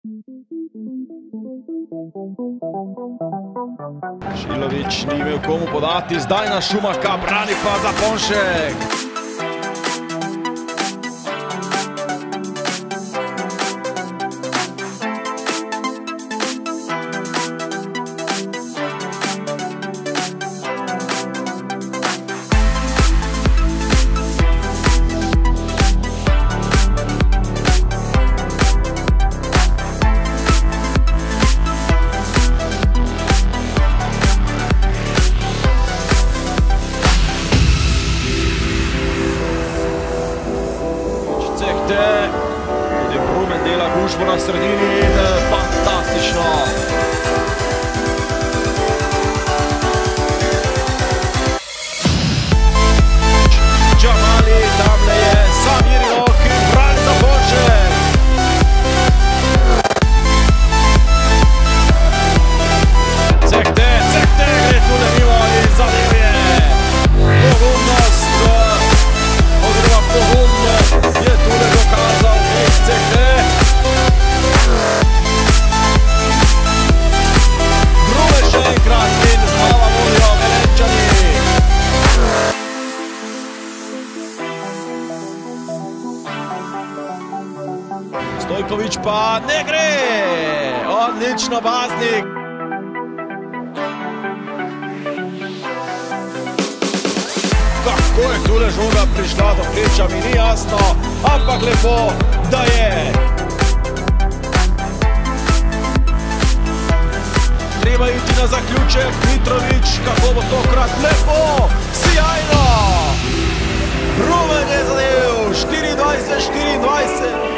Šilović ni imel komu podati, zdaj na Šumaka, brani pa Zaponšek. Tudi Brumen dela gužvo na sredini in fantastično. Džamali, tamle je Samirilo, ki brani Zaponšek. Cehte gre tule mimo in zadev je. Pogumnost, oziroma pogumno je tule dokazal Cehte. Brumen še enkrat in znova volijo Velenjčani. Stojković pa ne gre! Odlično, Baznik! Kako je tule žoga prišla do pleča, mi ni jasno, ampak lepo, da je. Treba iti na zaključek, Mitrović, kako bo tokrat lepo, sijajno! Brumen je zadev, 24-24.